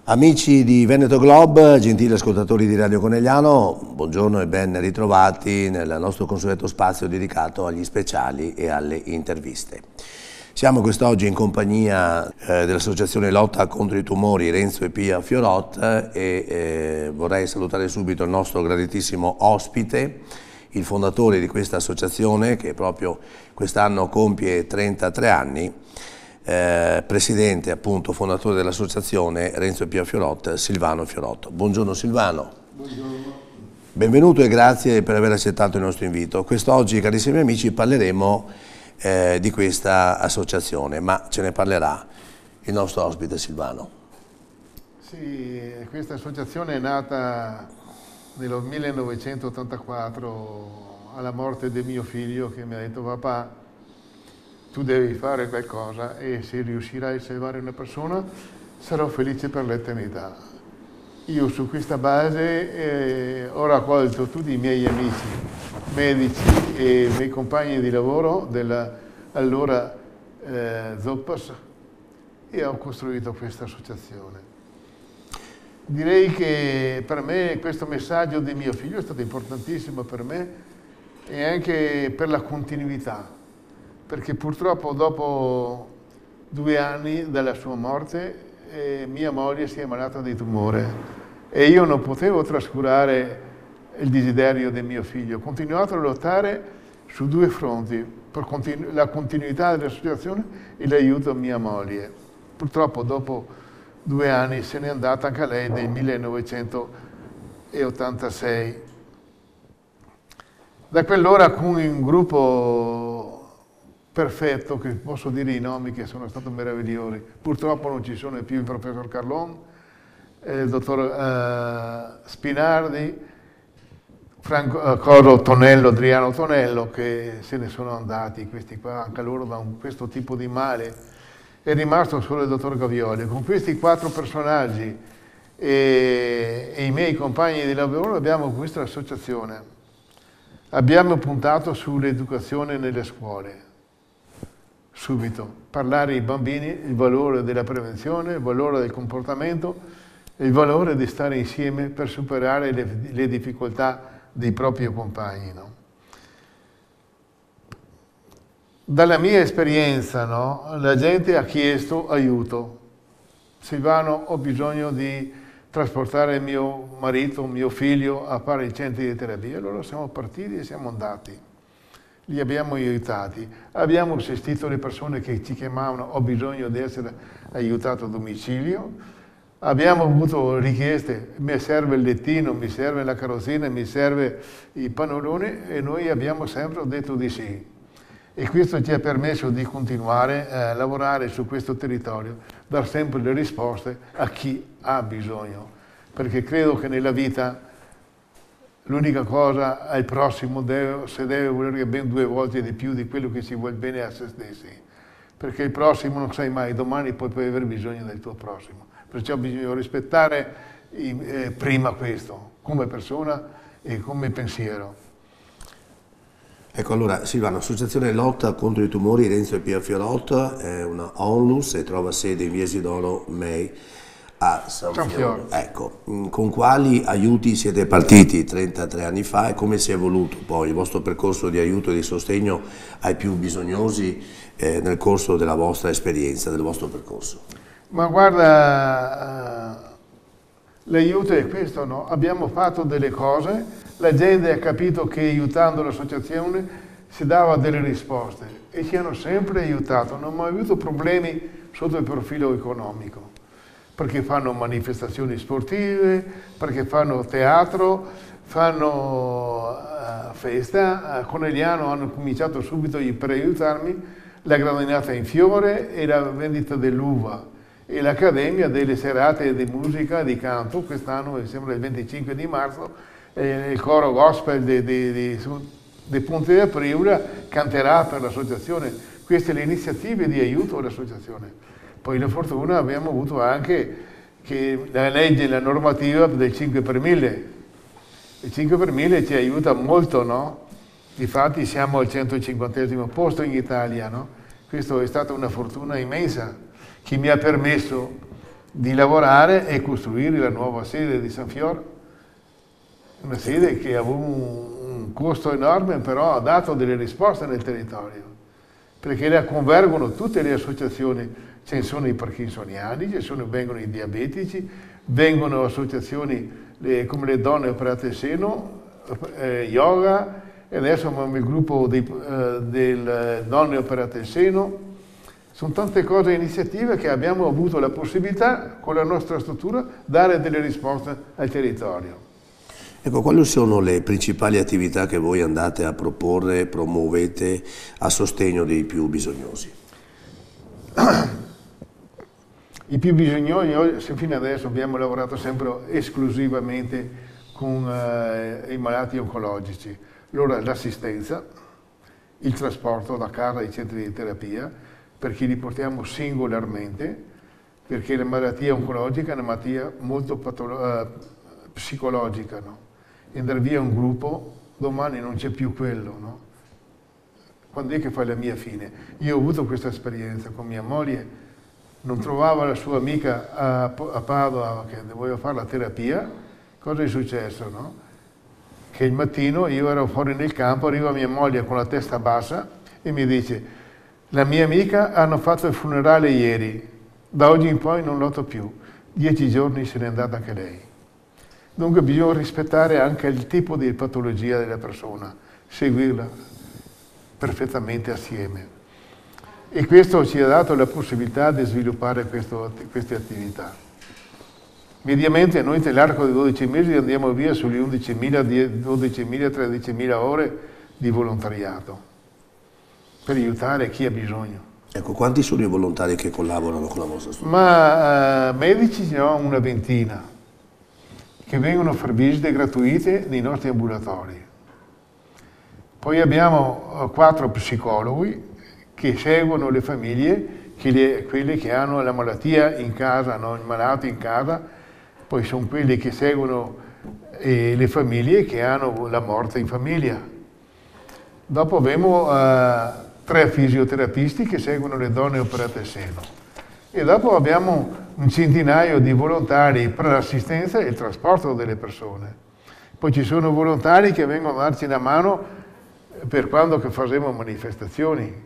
Amici di Veneto Globe, gentili ascoltatori di Radio Conegliano, buongiorno e ben ritrovati nel nostro consueto spazio dedicato agli speciali e alle interviste. Siamo quest'oggi in compagnia dell'Associazione Lotta contro i Tumori Renzo e Pia Fiorot e vorrei salutare subito il nostro graditissimo ospite, il fondatore di questa associazione che proprio quest'anno compie 33 anni, presidente appunto fondatore dell'associazione Renzo e Pia Fiorot, Silvano Fiorot. Buongiorno Silvano. Buongiorno. Benvenuto e grazie per aver accettato il nostro invito. Quest'oggi, carissimi amici, parleremo di questa associazione, ma ce ne parlerà il nostro ospite Silvano. Sì, questa associazione è nata nel 1984 alla morte di mio figlio, che mi ha detto: papà, tu devi fare qualcosa e se riuscirai a salvare una persona sarò felice per l'eternità. Io su questa base ho raccolto tutti i miei amici, medici e i miei compagni di lavoro dell'allora Zoppas e ho costruito questa associazione. Direi che per me questo messaggio di mio figlio è stato importantissimo per me e anche per la continuità, perché purtroppo dopo 2 anni dalla sua morte mia moglie si è ammalata di tumore e io non potevo trascurare il desiderio di mio figlio. Ho continuato a lottare su 2 fronti, per la continuità dell'associazione e l'aiuto a mia moglie. Purtroppo dopo 2 anni se n'è andata anche lei nel 1986. Da quell'ora con un gruppo perfetto, che posso dire i nomi che sono stati meravigliosi. Purtroppo non ci sono più il professor Carlon, il dottor Spinardi, Adriano Tonello, che se ne sono andati, questi qua, anche loro da questo tipo di male. È rimasto solo il dottor Gavioli. Con questi 4 personaggi e i miei compagni di lavoro abbiamo questa associazione. Abbiamo puntato sull'educazione nelle scuole. Subito, parlare ai bambini il valore della prevenzione, il valore del comportamento, il valore di stare insieme per superare le difficoltà dei propri compagni. No? Dalla mia esperienza, no, la gente ha chiesto aiuto. Silvano, ho bisogno di trasportare mio marito, mio figlio a fare i centri di terapia. Allora siamo partiti e siamo andati. Li abbiamo aiutati, abbiamo assistito le persone che ci chiamavano: ho bisogno di essere aiutato a domicilio, abbiamo avuto richieste: mi serve il lettino, mi serve la carrozzina, mi serve i pannoloni, e noi abbiamo sempre detto di sì. E questo ci ha permesso di continuare a lavorare su questo territorio, dar sempre le risposte a chi ha bisogno, perché credo che nella vita l'unica cosa al prossimo se deve volere ben 2 volte di più di quello che si vuole bene a se stessi, perché il prossimo non sai mai, domani puoi aver bisogno del tuo prossimo, perciò bisogna rispettare prima questo, come persona e come pensiero. Ecco, allora Silvano, Associazione Lotta contro i Tumori Renzo e Pia Fiorot è una onlus e trova sede in via Isidoro May a San Fiore. Ecco, con quali aiuti siete partiti 33 anni fa e come si è evoluto poi il vostro percorso di aiuto e di sostegno ai più bisognosi nel corso della vostra esperienza, del vostro percorso? Ma guarda, l'aiuto è questo, no? Abbiamo fatto delle cose, la gente ha capito che aiutando l'associazione si dava delle risposte e ci hanno sempre aiutato, non ho mai avuto problemi sotto il profilo economico, perché fanno manifestazioni sportive, perché fanno teatro, fanno festa. A Conegliano hanno cominciato subito per aiutarmi la gradinata in fiore e la vendita dell'uva e l'accademia delle serate di musica e di canto. Quest'anno, mi sembra il 25 di marzo, il coro gospel di Ponte di Priula canterà per l'associazione. Queste le iniziative di aiuto all'associazione. Poi la fortuna abbiamo avuto anche che la legge, la normativa del 5 per 1000. Il 5 per 1000 ci aiuta molto, no? Difatti siamo al 150° posto in Italia, no? Questa è stata una fortuna immensa che mi ha permesso di lavorare e costruire la nuova sede di San Fior, una sede che ha avuto un costo enorme, però ha dato delle risposte nel territorio, perché la convergono tutte le associazioni, ce ne sono i parkinsoniani, vengono i diabetici, vengono associazioni come le donne operate al seno, yoga, e adesso abbiamo il gruppo delle donne operate al seno. Sono tante cose e iniziative che abbiamo avuto la possibilità, con la nostra struttura, dare delle risposte al territorio. Ecco, quali sono le principali attività che voi andate a proporre, promuovete a sostegno dei più bisognosi? I più bisognosi, fino adesso abbiamo lavorato sempre esclusivamente con i malati oncologici. Allora l'assistenza, il trasporto da casa ai centri di terapia, perché li portiamo singolarmente, perché la malattia oncologica è una malattia molto psicologica, no? Andare via un gruppo, domani non c'è più quello, no? Quando è che fai la mia fine? Io ho avuto questa esperienza con mia moglie, non trovava la sua amica a Padova che doveva fare la terapia. Cosa è successo, no? Che il mattino io ero fuori nel campo, arriva mia moglie con la testa bassa e mi dice: la mia amica hanno fatto il funerale ieri, da oggi in poi non lotto più, 10 giorni se n'è andata anche lei. Dunque bisogna rispettare anche il tipo di patologia della persona, seguirla perfettamente assieme. E questo ci ha dato la possibilità di sviluppare queste attività. Mediamente noi nell'arco di 12 mesi andiamo via sulle 11.000, 12.000, 13.000 ore di volontariato per aiutare chi ha bisogno. Ecco, quanti sono i volontari che collaborano con la vostra struttura? Ma medici ne ho una ventina che vengono a fare visite gratuite nei nostri ambulatori. Poi abbiamo 4 psicologi che seguono le famiglie, quelle che hanno la malattia in casa, hanno il malato in casa, poi sono quelli che seguono le famiglie che hanno la morte in famiglia. Dopo abbiamo 3 fisioterapisti che seguono le donne operate al seno. E dopo abbiamo un centinaio di volontari per l'assistenza e il trasporto delle persone. Poi ci sono volontari che vengono a darci una mano per quando che facciamo manifestazioni.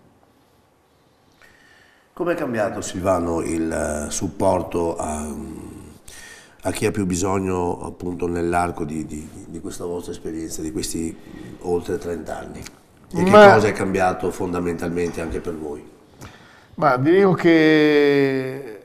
Come è cambiato, Silvano, il supporto a chi ha più bisogno appunto nell'arco di questa vostra esperienza, di questi oltre 30 anni? E che cosa è cambiato fondamentalmente anche per voi? Ma dico che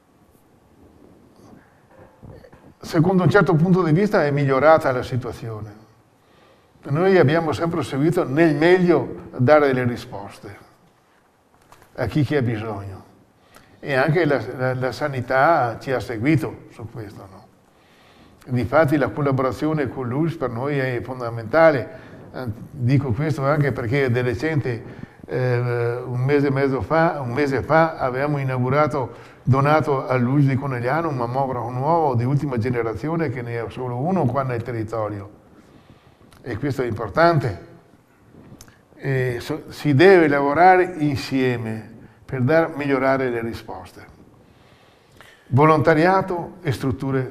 secondo un certo punto di vista è migliorata la situazione. Noi abbiamo sempre seguito nel meglio dare delle risposte a chi ha bisogno. E anche la sanità ci ha seguito su questo, no? Difatti la collaborazione con l'ULSS per noi è fondamentale. Dico questo anche perché di recente, un mese fa, avevamo donato all'ULSS di Conegliano un mammografo nuovo di ultima generazione, che ne è solo uno qua nel territorio. E questo è importante. Si deve lavorare insieme per migliorare le risposte. Volontariato e strutture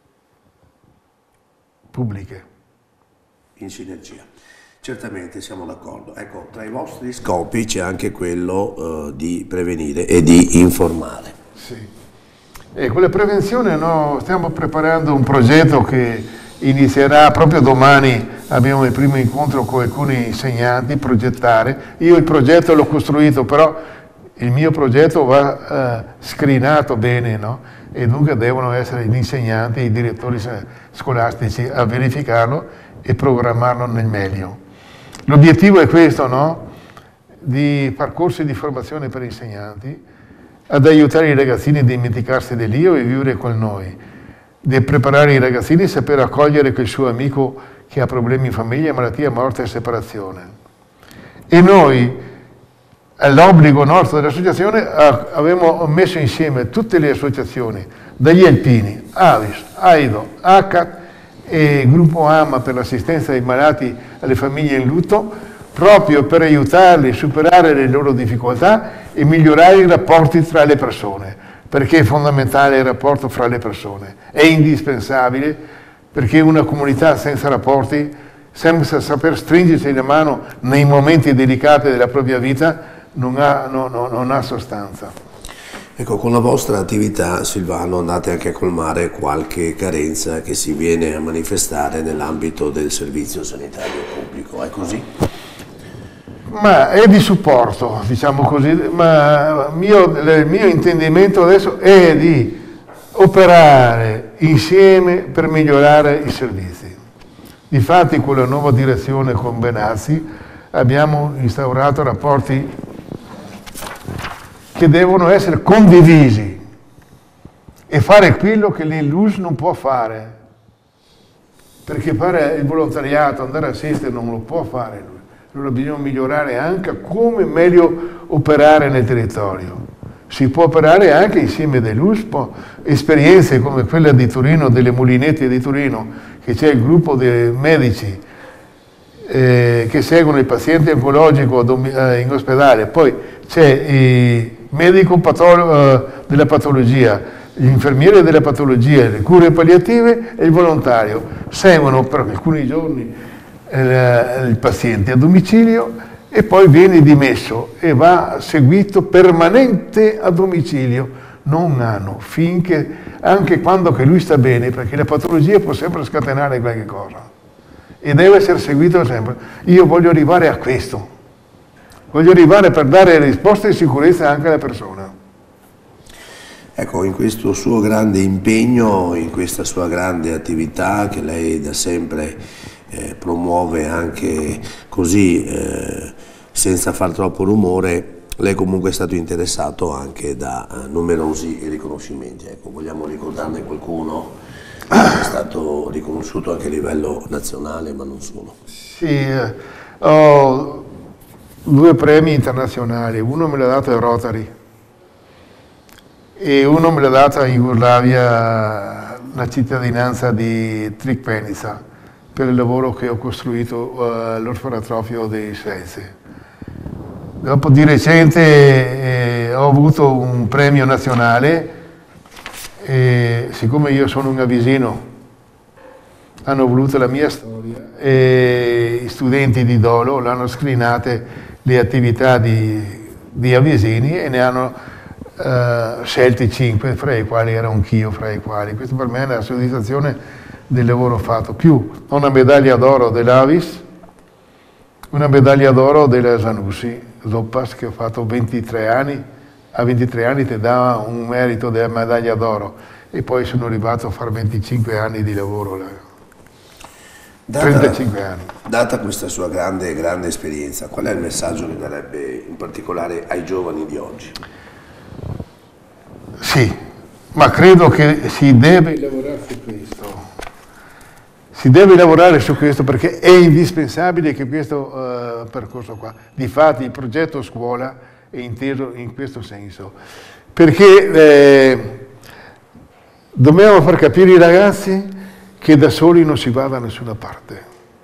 pubbliche. In sinergia. Certamente siamo d'accordo. Ecco, tra i vostri scopi c'è anche quello di prevenire e di informare. Sì. E con la prevenzione stiamo preparando un progetto che inizierà proprio domani. Abbiamo il primo incontro con alcuni insegnanti, progettare. Io il progetto l'ho costruito, però il mio progetto va screenato bene, no? E dunque devono essere gli insegnanti, i direttori scolastici a verificarlo e programmarlo nel meglio. L'obiettivo è questo, no? Di far corsi di formazione per insegnanti, ad aiutare i ragazzini a dimenticarsi dell'io e vivere con noi, di preparare i ragazzini a sapere accogliere quel suo amico che ha problemi in famiglia, malattia, morte e separazione. E noi, all'obbligo nostro dell'associazione, abbiamo messo insieme tutte le associazioni, dagli alpini, Avis, Aido, ACAT e Gruppo AMA per l'assistenza ai malati, alle famiglie in lutto, proprio per aiutarli a superare le loro difficoltà e migliorare i rapporti tra le persone. perché è fondamentale il rapporto fra le persone, è indispensabile, perché una comunità senza rapporti, senza saper stringersi la mano nei momenti delicati della propria vita, non ha sostanza. Ecco, con la vostra attività, Silvano, andate anche a colmare qualche carenza che si viene a manifestare nell'ambito del servizio sanitario pubblico, è così? Ma è di supporto, diciamo così, ma il mio intendimento adesso è di operare insieme per migliorare i servizi. Difatti con la nuova direzione con Benassi abbiamo instaurato rapporti che devono essere condivisi e fare quello che l'INLUS non può fare, perché fare il volontariato, andare a assistere non lo può fare lui. Allora bisogna migliorare anche come meglio operare nel territorio. Si può operare anche insieme dell'USPO, esperienze come quella di Torino, delle Mulinetti di Torino, che c'è il gruppo dei medici che seguono il paziente oncologico in ospedale, poi c'è il medico della patologia, l'infermiere della patologia, le cure palliative e il volontario. Seguono per alcuni giorni il paziente a domicilio e poi viene dimesso e va seguito permanente a domicilio, non un anno, finché, anche quando che lui sta bene, perché la patologia può sempre scatenare qualche cosa e deve essere seguito sempre. Io voglio arrivare a questo, voglio arrivare per dare risposte di sicurezza anche alla persona. Ecco, in questo suo grande impegno, in questa sua grande attività che lei da sempre promuove anche così, senza far troppo rumore, lei comunque è stato interessato anche da numerosi riconoscimenti. Ecco, vogliamo ricordarne qualcuno che è stato riconosciuto anche a livello nazionale, ma non solo. Sì, ho 2 premi internazionali, uno me l'ha dato il Rotary e uno me l'ha data in Jugoslavia la cittadinanza di Trikvenica, per il lavoro che ho costruito all'orfanotrofio dei Svezze. Dopo di recente ho avuto un premio nazionale e siccome io sono un avesino, hanno voluto la mia storia e gli studenti di Dolo l'hanno screenate le attività di avesini e ne hanno scelti 5, fra i quali ero anch'io fra i quali. Questo per me è una soddisfazione del lavoro fatto, più una medaglia d'oro dell'Avis, una medaglia d'oro della Zanussi, Zoppas, che ho fatto 23 anni, a 23 anni ti dà un merito della medaglia d'oro e poi sono arrivato a fare 25 anni di lavoro, 35 anni. Data questa sua grande esperienza, qual è il messaggio che darebbe in particolare ai giovani di oggi? Sì, ma credo che si deve lavorare su questo. Si deve lavorare su questo perché è indispensabile che questo percorso qua. Difatti il progetto scuola è inteso in questo senso. Perché dobbiamo far capire ai ragazzi che da soli non si va da nessuna parte.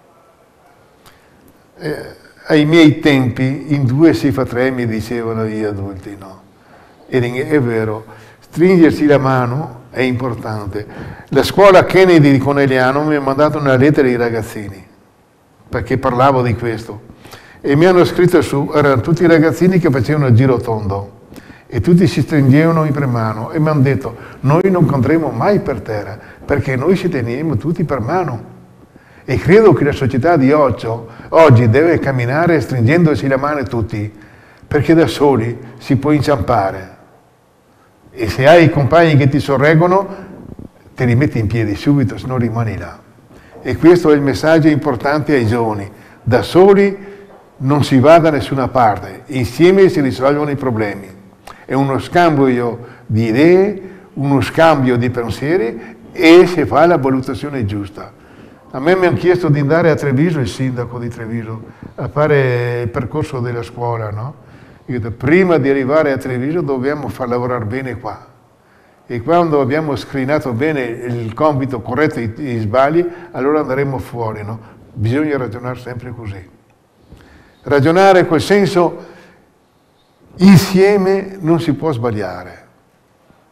Ai miei tempi in 2 si fa 3, mi dicevano gli adulti, no? Ed è vero, stringersi la mano è importante. La scuola Kennedy di Conegliano mi ha mandato una lettera ai ragazzini, perché parlavo di questo, e mi hanno scritto su, erano tutti i ragazzini che facevano il giro tondo, e tutti si stringevano per mano, e mi hanno detto, noi non cadremo mai per terra, perché noi ci teniamo tutti per mano. E credo che la società di oggi deve camminare stringendosi la mano tutti, perché da soli si può inciampare. E se hai i compagni che ti sorreggono, te li metti in piedi subito, se no rimani là. E questo è il messaggio importante ai giovani. Da soli non si va da nessuna parte, insieme si risolvono i problemi. È uno scambio di idee, uno scambio di pensieri e si fa la valutazione giusta. A me mi hanno chiesto di andare a Treviso, il sindaco di Treviso, a fare il percorso della scuola, no? Prima di arrivare a Treviso dobbiamo far lavorare bene qua e quando abbiamo screenato bene il compito corretto e i sbagli, allora andremo fuori, no? Bisogna ragionare sempre così. Ragionare in quel senso, insieme non si può sbagliare.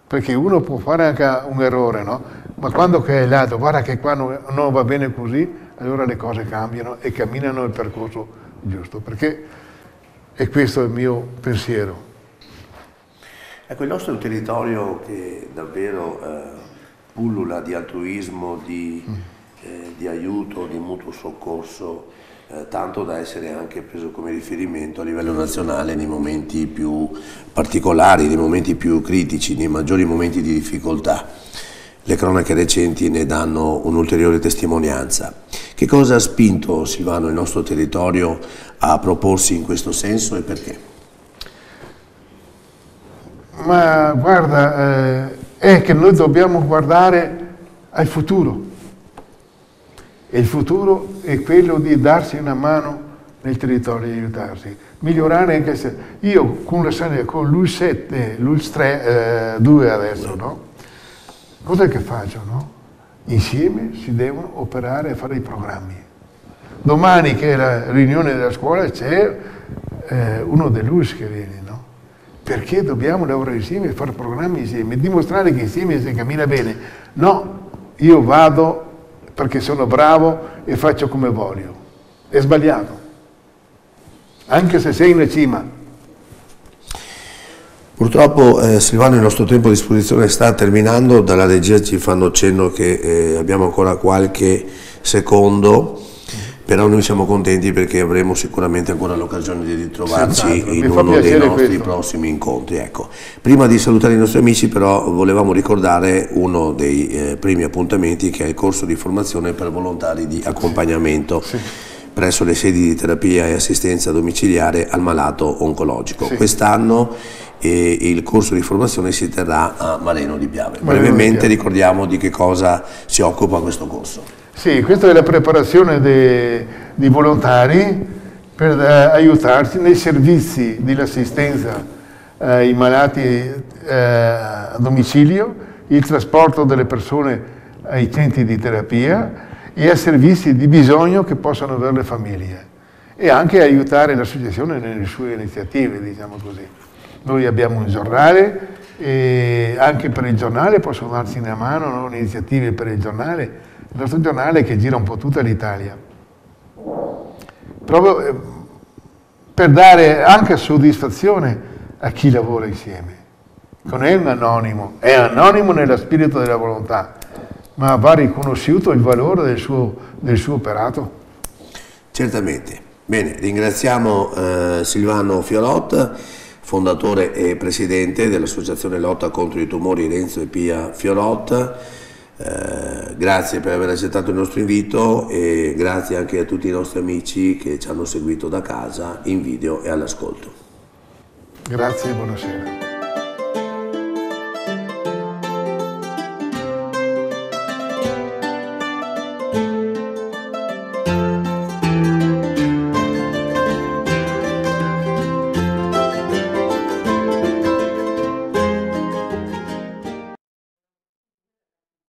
perché uno può fare anche un errore, no? Ma quando che è lato, guarda che qua non va bene così, allora le cose cambiano e camminano il percorso giusto, perché è questo il mio pensiero. Ecco, il nostro è un territorio che davvero pullula di altruismo, di aiuto, di mutuo soccorso, tanto da essere anche preso come riferimento a livello nazionale nei momenti più particolari, nei momenti più critici, nei maggiori momenti di difficoltà. Le cronache recenti ne danno un'ulteriore testimonianza. Che cosa ha spinto, Silvano, il nostro territorio a proporsi in questo senso e perché? Ma guarda, è che noi dobbiamo guardare al futuro. E il futuro è quello di darsi una mano nel territorio, di aiutarsi. Migliorare anche se... Io con l'ULS 7, l'ULS 3, 2 adesso, no? Cos'è che faccio, no? Insieme si devono operare e fare i programmi. Domani, che è la riunione della scuola, c'è uno dell'ULS che viene, no? Perché dobbiamo lavorare insieme e fare programmi insieme, dimostrare che insieme si cammina bene. No, io vado perché sono bravo e faccio come voglio. È sbagliato. Anche se sei in cima. Purtroppo Silvano, il nostro tempo a disposizione sta terminando, dalla regia ci fanno cenno che abbiamo ancora qualche secondo, però noi siamo contenti perché avremo sicuramente ancora l'occasione di ritrovarci in uno dei nostri prossimi incontri. Ecco. Prima di salutare i nostri amici però volevamo ricordare uno dei primi appuntamenti, che è il corso di formazione per volontari di accompagnamento presso le sedi di terapia e assistenza domiciliare al malato oncologico. Quest'anno il corso di formazione si terrà a Mareno di Piave. Brevemente ricordiamo di che cosa si occupa questo corso. Sì, questa è la preparazione di volontari per aiutarci nei servizi dell'assistenza ai malati a domicilio, il trasporto delle persone ai centri di terapia e a servizi di bisogno che possano avere le famiglie, e anche aiutare l'associazione nelle sue iniziative, diciamo così. Noi abbiamo un giornale e anche per il giornale possono darci una mano, no? Iniziative per il giornale, il nostro giornale che gira un po' tutta l'Italia, proprio per dare anche soddisfazione a chi lavora insieme. Non è un anonimo, è anonimo nello spirito della volontà, ma va riconosciuto il valore del suo operato. Certamente. Bene, ringraziamo Silvano Fiorot, fondatore e presidente dell'Associazione Lotta contro i tumori Renzo e Pia Fiorot. Grazie per aver accettato il nostro invito e grazie anche a tutti i nostri amici che ci hanno seguito da casa in video e all'ascolto. Grazie e buonasera.